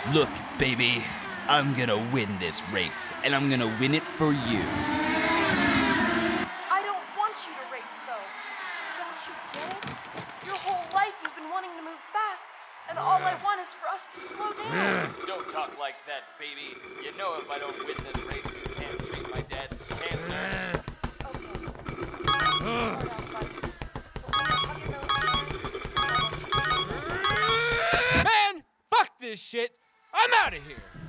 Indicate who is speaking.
Speaker 1: Look, baby, I'm gonna win this race, and I'm gonna win it for you.
Speaker 2: I don't want you to race, though. Don't you get it? Your whole life you've been wanting to move fast, and all I want is for us to slow down.
Speaker 3: Don't talk like that, baby. You know if I don't win this race, you can't treat my dad's cancer.
Speaker 4: Man, fuck this shit. I'm out of here.